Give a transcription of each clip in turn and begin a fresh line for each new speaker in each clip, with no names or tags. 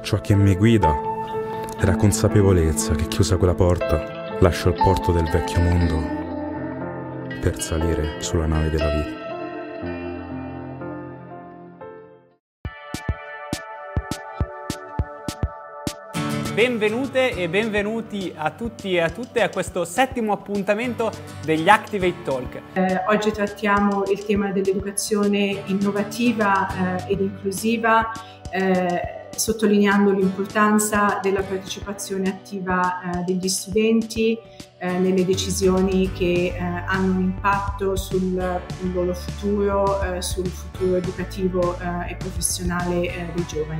Ciò che mi guida è la consapevolezza che chiusa quella porta lascio il porto del vecchio mondo per salire sulla nave della vita.
Benvenute e benvenuti a tutti e a tutte a questo settimo appuntamento degli Activate Talk.
Oggi trattiamo il tema dell'educazione innovativa ed inclusiva, sottolineando l'importanza della partecipazione attiva degli studenti nelle decisioni che hanno un impatto sul loro futuro, sul futuro educativo e professionale dei giovani.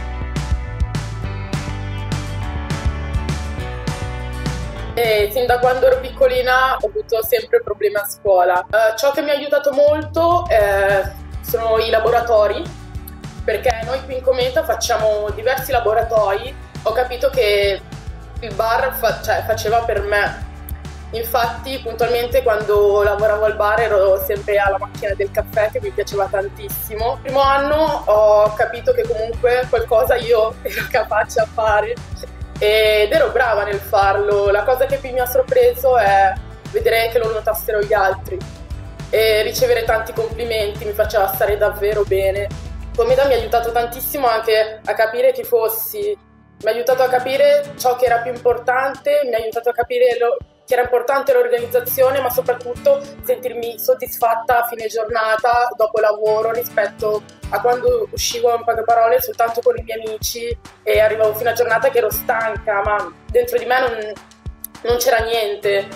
Sin da quando ero piccolina ho avuto sempre problemi a scuola. Ciò che mi ha aiutato molto sono i laboratori, perché noi qui in Cometa facciamo diversi laboratori. Ho capito che il bar faceva per me. Infatti puntualmente quando lavoravo al bar ero sempre alla macchina del caffè, che mi piaceva tantissimo. Il primo anno ho capito che comunque qualcosa io ero capace a fare ed ero brava nel farlo. La cosa che più mi ha sorpreso è vedere che lo notassero gli altri e ricevere tanti complimenti mi faceva stare davvero bene. Cometa mi ha aiutato tantissimo anche a capire chi fossi, mi ha aiutato a capire ciò che era più importante, mi ha aiutato a capire che era importante l'organizzazione, ma soprattutto sentirmi soddisfatta a fine giornata, dopo lavoro, rispetto a quando uscivo in poche parole soltanto con i miei amici e arrivavo fino a giornata che ero stanca, ma dentro di me non c'era niente.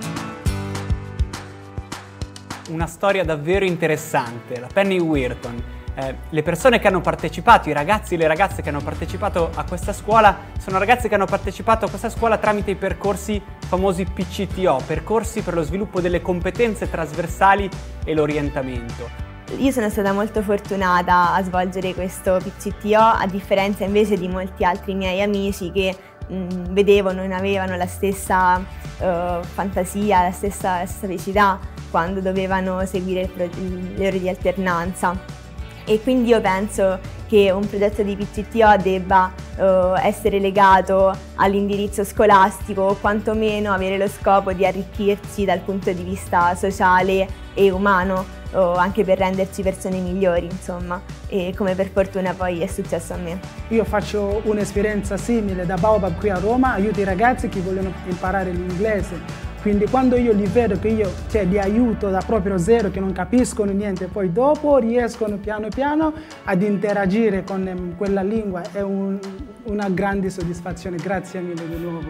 Una storia davvero interessante, la Penny Weirton. Le persone che hanno partecipato, i ragazzi e le ragazze che hanno partecipato a questa scuola, sono ragazzi che hanno partecipato a questa scuola tramite i percorsi famosi PCTO, percorsi per lo sviluppo delle competenze trasversali e l'orientamento.
Io sono stata molto fortunata a svolgere questo PCTO, a differenza invece di molti altri miei amici che vedevo non avevano la stessa fantasia, la stessa felicità quando dovevano seguire le ore di alternanza. E quindi io penso che un progetto di PCTO debba essere legato all'indirizzo scolastico o quantomeno avere lo scopo di arricchirci dal punto di vista sociale e umano, anche per renderci persone migliori, insomma, e come per fortuna poi è successo a me.
Io faccio un'esperienza simile da Baobab qui a Roma, aiuto i ragazzi che vogliono imparare l'inglese. Quindi quando io li vedo che io li aiuto da proprio zero, che non capiscono niente, poi dopo riescono piano piano ad interagire con quella lingua, è una grande soddisfazione. Grazie mille di nuovo.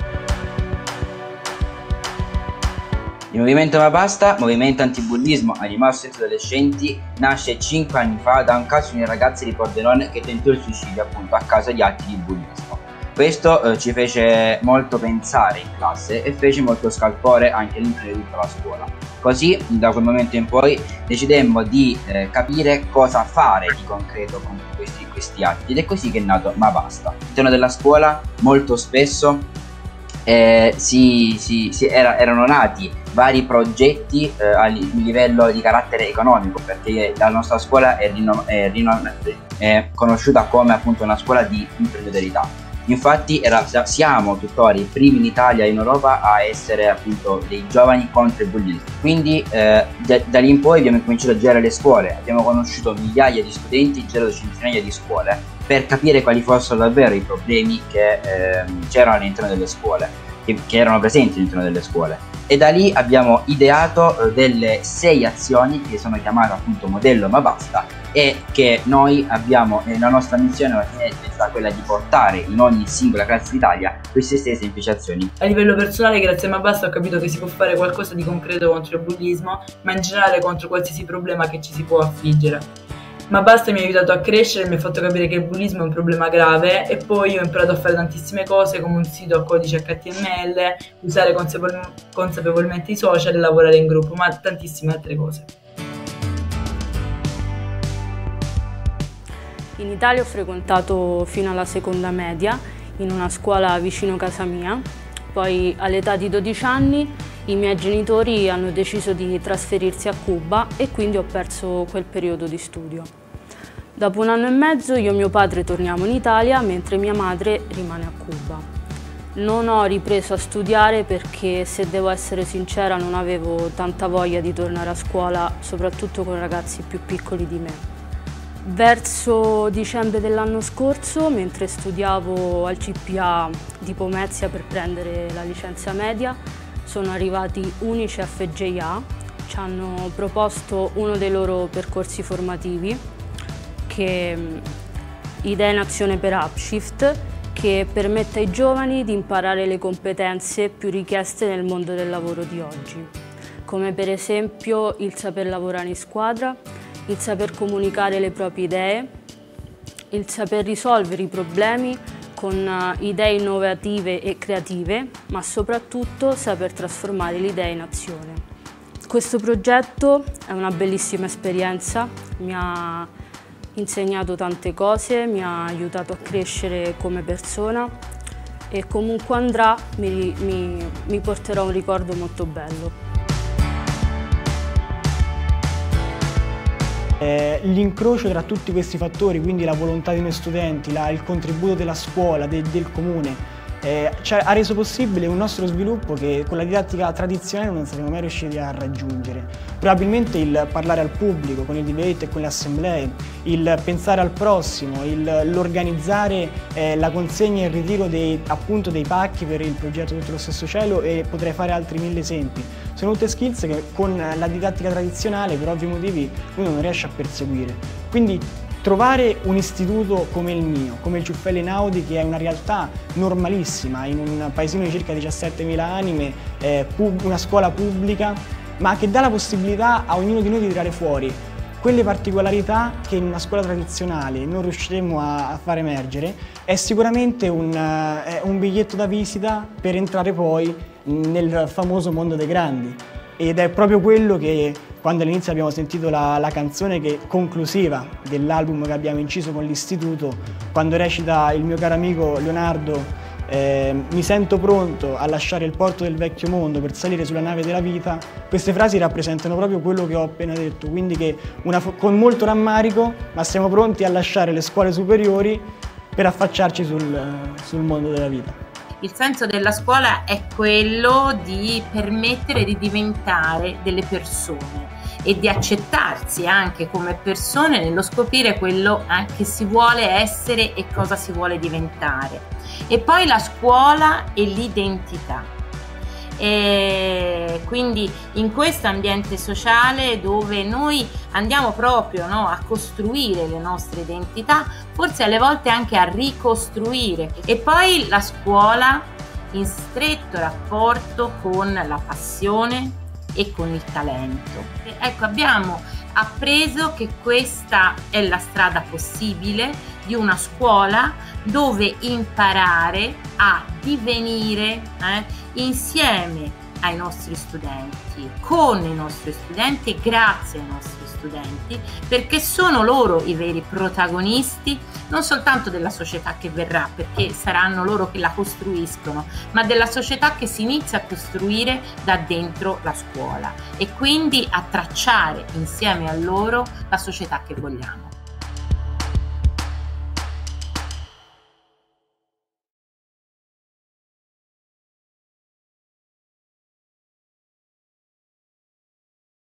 Il movimento Ma Basta, movimento antibullismo animato senza adolescenti, nasce 5 anni fa da un caso di una ragazza di Pordenone che tentò il suicidio appunto a causa di atti di bullismo. Questo ci fece molto pensare in classe e fece molto scalpore anche all'interno di tutta la scuola. Così, da quel momento in poi, decidemmo di capire cosa fare di concreto con questi atti, ed è così che è nato Ma Basta. All'interno della scuola molto spesso erano nati vari progetti a livello di carattere economico, perché la nostra scuola è conosciuta come appunto una scuola di imprenditorialità. Infatti siamo tuttora i primi in Italia e in Europa a essere appunto dei giovani contro il bullismo. Quindi da lì in poi abbiamo cominciato a girare le scuole, abbiamo conosciuto migliaia di studenti, girato centinaia di scuole per capire quali fossero davvero i problemi che c'erano all'interno delle scuole, che erano presenti all'interno delle scuole. E da lì abbiamo ideato delle 6 azioni che sono chiamate appunto modello Ma Basta, e che noi abbiamo, la nostra missione alla fine è stata quella di portare in ogni singola classe d'Italia queste 6 semplici azioni.
A livello personale, grazie a Ma Basta ho capito che si può fare qualcosa di concreto contro il bullismo, ma in generale contro qualsiasi problema che ci si può affliggere. Ma Basta mi ha aiutato a crescere e mi ha fatto capire che il bullismo è un problema grave, e poi ho imparato a fare tantissime cose, come un sito a codice HTML, usare consapevolmente i social e lavorare in gruppo, ma tantissime altre cose.
In Italia ho frequentato fino alla seconda media in una scuola vicino casa mia, poi all'età di 12 anni i miei genitori hanno deciso di trasferirsi a Cuba e quindi ho perso quel periodo di studio. Dopo 1 anno e mezzo io e mio padre torniamo in Italia, mentre mia madre rimane a Cuba. Non ho ripreso a studiare perché, se devo essere sincera, non avevo tanta voglia di tornare a scuola, soprattutto con ragazzi più piccoli di me. Verso dicembre dell'anno scorso, mentre studiavo al CPA di Pomezia per prendere la licenza media, sono arrivati Unicef e JA, ci hanno proposto uno dei loro percorsi formativi, che Idee in Azione per Upshift, che permette ai giovani di imparare le competenze più richieste nel mondo del lavoro di oggi, come per esempio il saper lavorare in squadra, il saper comunicare le proprie idee, il saper risolvere i problemi con idee innovative e creative, ma soprattutto saper trasformare le idee in azione. Questo progetto è una bellissima esperienza, mi ha insegnato tante cose, mi ha aiutato a crescere come persona e comunque andrà mi porterò un ricordo molto bello.
L'incrocio tra tutti questi fattori, quindi la volontà di noi studenti, il contributo della scuola, del comune, ha reso possibile un nostro sviluppo che con la didattica tradizionale non saremmo mai riusciti a raggiungere. Probabilmente il parlare al pubblico con il debate e con le assemblee, il pensare al prossimo, l'organizzare la consegna e il ritiro dei pacchi per il progetto Tutto lo stesso cielo, e potrei fare altri 1000 esempi. Sono tutte skills che con la didattica tradizionale per ovvi motivi uno non riesce a perseguire. Quindi trovare un istituto come il mio, come il Ciuffelli Einaudi, che è una realtà normalissima, in un paesino di circa 17.000 anime, una scuola pubblica, ma che dà la possibilità a ognuno di noi di tirare fuori quelle particolarità che in una scuola tradizionale non riusciremo a far emergere, è sicuramente un biglietto da visita per entrare poi nel famoso mondo dei grandi. Ed è proprio quello che, quando all'inizio abbiamo sentito la canzone conclusiva dell'album che abbiamo inciso con l'istituto, quando recita il mio caro amico Leonardo, mi sento pronto a lasciare il porto del vecchio mondo per salire sulla nave della vita, queste frasi rappresentano proprio quello che ho appena detto, quindi che con molto rammarico, ma siamo pronti a lasciare le scuole superiori per affacciarci sul mondo della vita.
Il senso della scuola è quello di permettere di diventare delle persone e di accettarsi anche come persone nello scoprire quello che si vuole essere e cosa si vuole diventare. E poi la scuola e l'identità. E quindi in questo ambiente sociale dove noi andiamo proprio a costruire le nostre identità, forse alle volte anche a ricostruire, e poi la scuola in stretto rapporto con la passione e con il talento. Ecco, abbiamo appreso che questa è la strada possibile di una scuola dove imparare a divenire insieme ai nostri studenti, con i nostri studenti e grazie ai nostri studenti, perché sono loro i veri protagonisti non soltanto della società che verrà, perché saranno loro che la costruiscono, ma della società che si inizia a costruire da dentro la scuola, e quindi a tracciare insieme a loro la società che vogliamo.